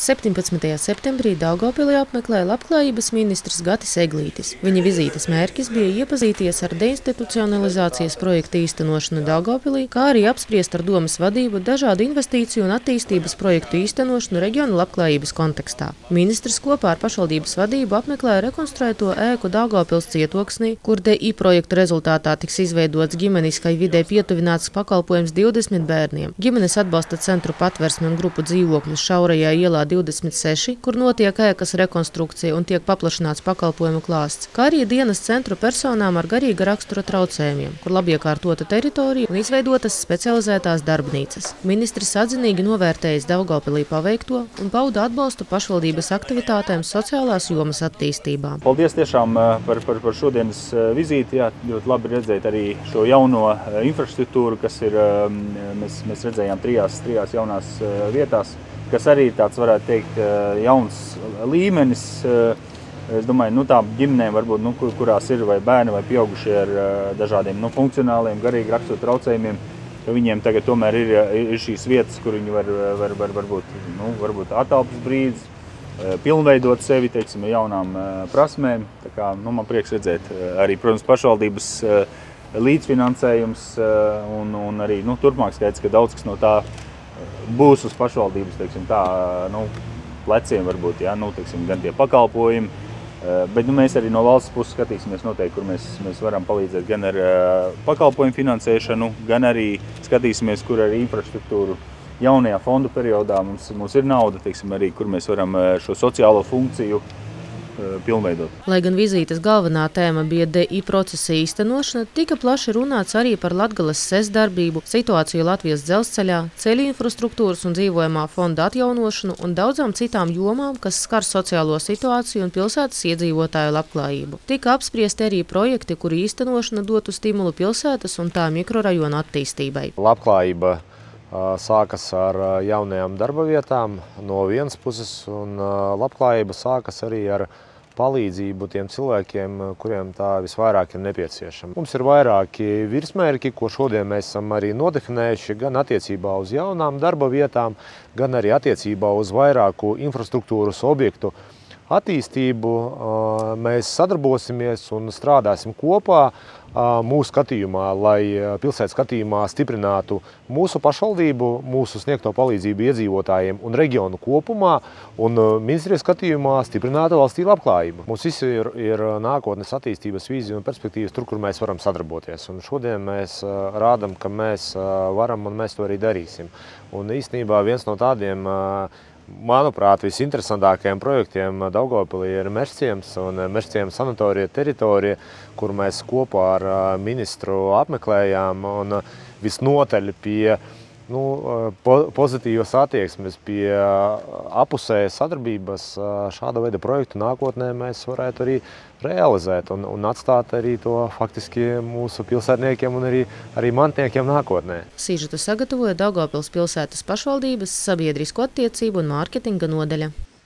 17. septembrī Daugavpili apmeklēja labklājības ministrs Gatis Eglītis. Viņa vizītes mērķis bija iepazīties ar deinstitucionalizācijas projektu īstenošanu Daugavpilī, kā arī apspriest ar domes vadību dažādu investīciju un attīstības projektu īstenošanu reģionu labklājības kontekstā. Ministrs kopā ar pašvaldības vadību apmeklēja rekonstruēto ēku Daugavpils cietoksnī, kur DI projektu rezultātā tiks izveidots ģimeniskai vidē pietuvināts pakalpojums 20 bērniem. Ģimenes atbalsta centru Patversme un grupu dzīvokļus šaurajā ielā 26, kur notiek ēkas rekonstrukcija un tiek paplašināts pakalpojumu klāsts, kā arī dienas centru personām ar garīga rakstura traucējumiem, kur labiekārtota teritorija un izveidotas specializētās darbnīcas. Ministrs atzinīgi novērtējis Daugavpilī paveikto un pauda atbalstu pašvaldības aktivitātēm sociālās jomas attīstībā. Paldies tiešām par šodienas vizīti. Jā, ļoti labi redzēt arī šo jauno infrastruktūru, kas ir, mēs redzējām trijās jaunās vietās, kas arī tāds, varētu teikt, jauns līmenis. Es domāju, tā ģimenēm varbūt, kurās ir vai bērni vai pieaugušie ar dažādiem funkcionāliem, garīgi rakstura traucējumiem, ka viņiem tagad tomēr ir šīs vietas, kur viņi var varbūt atelpas brīdis, pilnveidot sevi, teiksim, jaunām prasmēm. Tā kā, man prieks redzēt arī, protams, pašvaldības līdzfinansējums un arī turpmāk skaidrs, ka daudz kas no tā būs uz pašvaldības, teiksim, pleciem varbūt, teiksim, gan tie pakalpojumi, bet mēs arī no valsts puses skatīsimies noteikti, kur mēs varam palīdzēt gan ar pakalpojumu finansēšanu, gan arī skatīsimies, kur ar infrastruktūru jaunajā fondu periodā mums ir nauda, teiksim, arī, kur mēs varam šo sociālo funkciju pilnveidot. Lai gan vizītes galvenā tēma bija DI procesa īstenošana, tika plaši runāts arī par Latgales SES darbību, situāciju Latvijas dzelzceļā, ceļu infrastruktūras un dzīvojamā fonda atjaunošanu un daudzām citām jomām, kas skar sociālo situāciju un pilsētas iedzīvotāju labklājību. Tika apspriesti arī projekti, kuru īstenošana dotu stimulu pilsētas un tā mikrorajona attīstībai. Labklājība sākas ar jaunajām darba vietām no vienas puses, un labklājība sākas arī ar palīdzību tiem cilvēkiem, kuriem tā visvairāk ir nepieciešama. Mums ir vairāki virsmērķi, ko šodien mēs esam arī nodefinējuši, gan attiecībā uz jaunām darba vietām, gan arī attiecībā uz vairāku infrastruktūras objektu attīstību. Mēs sadarbosimies un strādāsim kopā mūsu skatījumā, lai pilsētas skatījumā stiprinātu mūsu pašvaldību, mūsu sniegto palīdzību iedzīvotājiem un reģionu kopumā, un ministrijas skatījumā stiprinātu valstī labklājību. Mums visi ir nākotnes attīstības vīzija un perspektīvas tur, kur mēs varam sadarboties. Un šodien mēs rādam, ka mēs varam un mēs to arī darīsim. Un īstenībā viens no tādiem, manuprāt, visinteresantākajiem projektiem Daugavpilī ir Mežciems un Mežciems sanatorija teritorija, kur mēs kopā ar ministru apmeklējām un visnotaļ pie pozitīvas attieksmes, pie apusējas sadarbības šāda veida projektu nākotnē mēs varētu arī realizēt un atstāt arī to faktiski mūsu pilsētniekiem un arī mantniekiem nākotnē. Sižetu sagatavoja Daugavpils pilsētas pašvaldības sabiedrisko attiecību un mārketinga nodaļa.